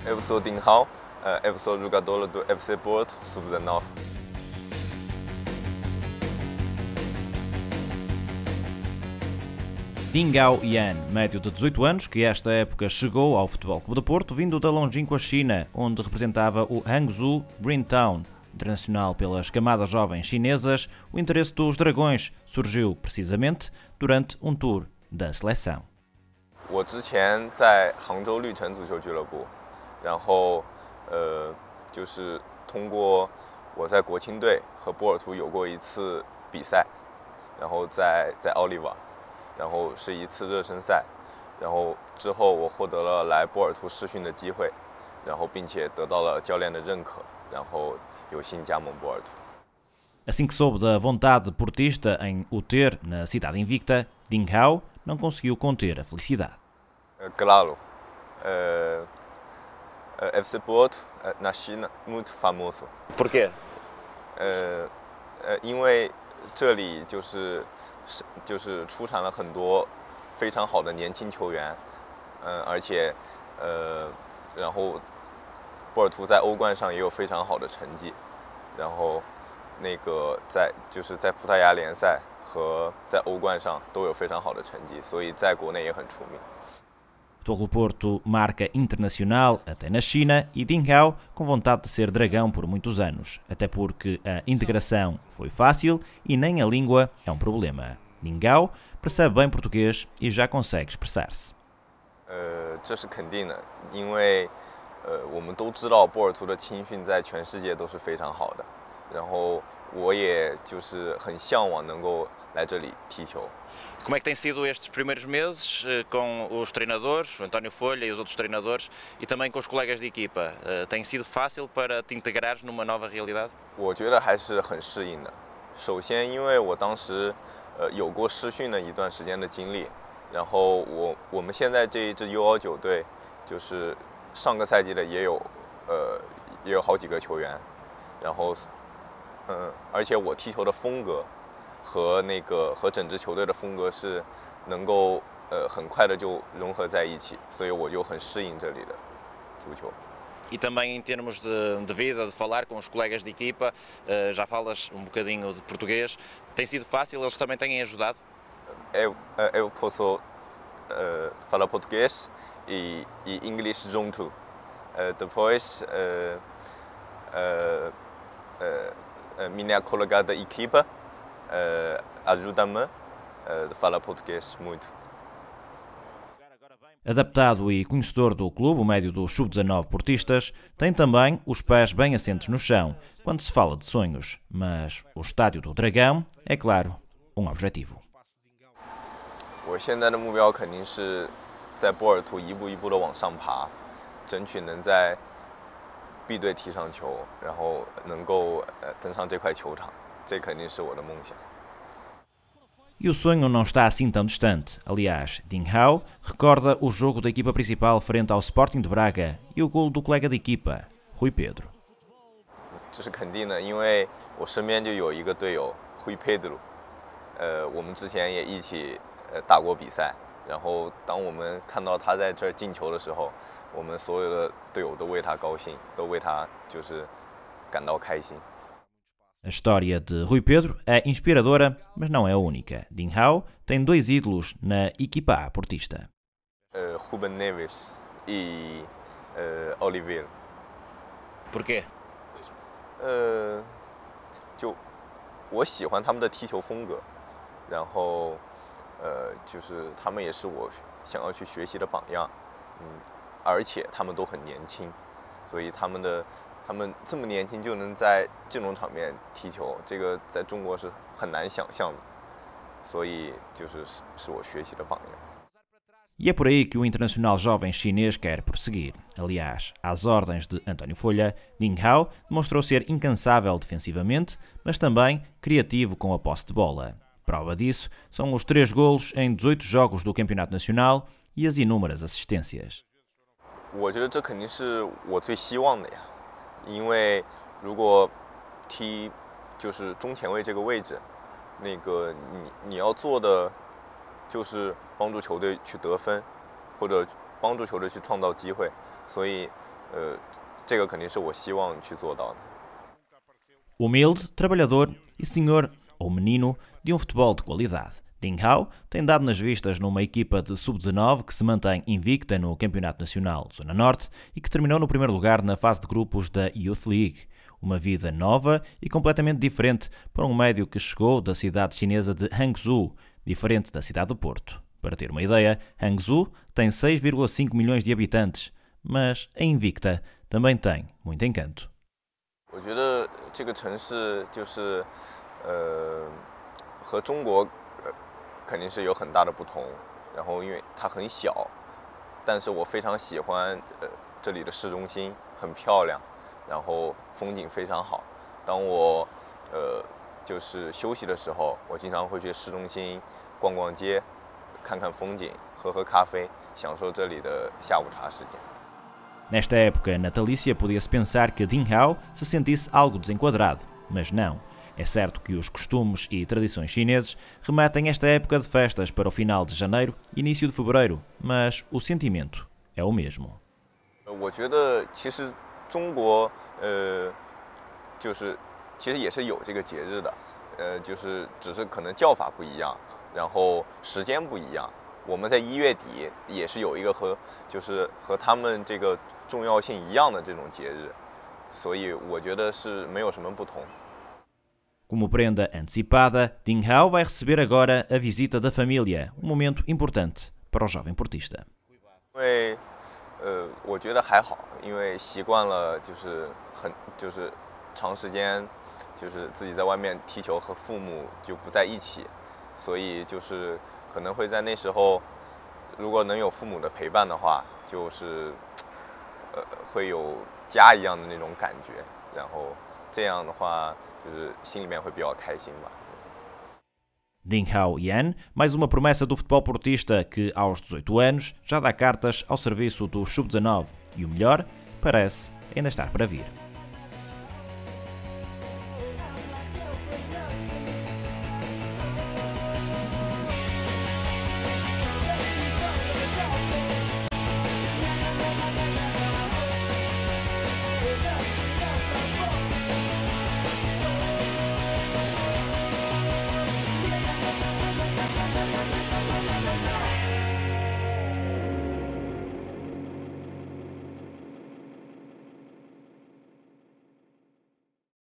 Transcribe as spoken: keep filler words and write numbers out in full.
Eu sou Dinghao, eu sou jogador do F C Porto sub dezenove. Dinghao Yan, médio de dezoito anos, que esta época chegou ao Futebol Clube do Porto, vindo da longínqua China, onde representava o Hangzhou Green Town. Internacional pelas camadas jovens chinesas, o interesse dos Dragões surgiu precisamente durante um tour da seleção. 我之前在杭州绿城足球俱乐部，然后呃，就是通过我在国青队和波尔图有过一次比赛，然后在在奥利瓦，然后是一次热身赛，然后之后我获得了来波尔图试训的机会，然后并且得到了教练的认可，然后有幸加盟波尔图。 Assim que soube da vontade portista em o ter na cidade invicta, Dinghao não conseguiu conter a felicidade. Claro, uh, F C Porto na China muito famoso. Por quê? 呃呃，因为这里就是是就是出产了很多非常好的年轻球员，嗯、呃，而且呃，然后波尔图在欧冠上也有非常好的成绩，然后那个在就是在葡萄牙联赛和在欧冠上都有非常好的成绩，所以在国内也很出名。 Futebol Porto marca internacional até na China e Dinghao com vontade de ser dragão por muitos anos, até porque a integração foi fácil e nem a língua é um problema. Dinghao percebe bem português e já consegue expressar-se. 呃，这是肯定的，因为呃我们都知道波尔图的青训在全世界都是非常好的，然后我也就是很向往能够来这里踢球。 Como é que tem sido estes primeiros meses com os treinadores, o António Folha e os outros treinadores, e também com os colegas de equipa? Tem sido fácil para te integrares numa nova realidade? 我觉得还是很适应的。首先，因为我当时呃有过试训的一段时间的经历，然后我我们现在这一支 U 二十九队，就是上个赛季的也有呃也有好几个球员，然后嗯，而且我踢球的风格。 和那个和整支球队的风格是能够呃很快的就融合在一起，所以我就很适应这里的足球。 E também em termos de, de vida, de falar com os colegas de equipa, já falas um bocadinho de português. Tem sido fácil? Eles também têm ajudado? Eu eu posso uh, falar português e, e inglês junto. Uh, depois uh, uh, uh, minha colega da equipa Uh, ajuda-me a falar português muito. Adaptado e conhecedor do clube, o médio dos sub dezenove portistas, tem também os pés bem assentes no chão quando se fala de sonhos. Mas o Estádio do Dragão é, claro, um objetivo. 我现在的目标肯定是在波尔图一步一步的往上爬，争取能在 B 队踢上球，然后能够呃登上这块球场。 这肯定是我的梦想。 E o sonho não está assim tão distante. Aliás, Dinghao recorda o jogo da equipa principal frente ao Sporting de Braga e o golo do colega de equipa, Rui Pedro. 这是肯定的，因为我身边就有一个队友 Rui Pedro， 呃，我们之前也一起呃打过比赛。然后当我们看到他在这儿进球的时候，我们所有的队友都为他高兴，都为他就是感到开心。 A história de Rui Pedro é inspiradora, mas não é a única. Dinghao tem dois ídolos na equipa A portista. Uh, Ruben Neves e uh, Oliveira. Porquê? 呃，就我喜欢他们的踢球风格，然后呃，就是他们也是我想要去学习的榜样，嗯，而且他们都很年轻，所以他们的。 他们这么年轻就能在这种场面踢球，这个在中国是很难想象的，所以就是是我学习的榜样。 E é por aí que o internacional jovem chinês quer prosseguir. Aliás, às ordens de António Folha, Dinghao demonstrou ser incansável defensivamente, mas também criativo com a posse de bola. Prova disso são os três golos em dezoito jogos do Campeonato Nacional e as inúmeras assistências. 我觉得这肯定是我最希望的呀。 因为如果踢就是中前卫这个位置，那个你你要做的就是帮助球队去得分，或者帮助球队去创造机会，所以呃，这个肯定是我希望去做到的。 Humilde, trabalhador e senhor ou menino de um futebol de qualidade. Ding Hao tem dado nas vistas numa equipa de sub dezanove que se mantém invicta no Campeonato Nacional Zona Norte e que terminou no primeiro lugar na fase de grupos da Youth League. Uma vida nova e completamente diferente para um médio que chegou da cidade chinesa de Hangzhou, diferente da cidade do Porto. Para ter uma ideia, Hangzhou tem seis vírgula cinco milhões de habitantes, mas a invicta também tem muito encanto. 我觉得这个城市就是，呃，和中国呃肯定是有很大的不同。然后因为它很小，但是我非常喜欢呃这里的市中心，很漂亮，然后风景非常好。当我呃就是休息的时候，我经常会去市中心逛逛街，看看风景，喝喝咖啡，享受这里的下午茶时间。 Nesta época natalícia, podia-se pensar que Ding Hao se sentisse algo desenquadrado, mas não. É certo que os costumes e tradições chineses remetem esta época de festas para o final de janeiro e início de fevereiro, mas o sentimento é o mesmo. 我觉得其实中国呃就是其实也是有这个节日的，呃就是只是可能叫法不一样，然后时间不一样。我们在一月底也是有一个和就是和他们这个 重要性一样的这种节日，所以我觉得是没有什么不同。 Como prenda antecipada, Ding Hao vai receber agora a visita da família, um momento importante para o jovem portista. 因为呃，我觉得还好，因为习惯了就是很就是长时间就是自己在外面踢球和父母就不在一起，所以就是可能会在那时候，如果能有父母的陪伴的话，就是 呃，会有家一样的那种感觉，然后这样的话，就是心里面会比较开心吧。 Ding Hao Yan, mais uma promessa do futebol portista que, aos dezoito anos, já dá cartas ao serviço do sub dezanove e o melhor parece ainda estar para vir.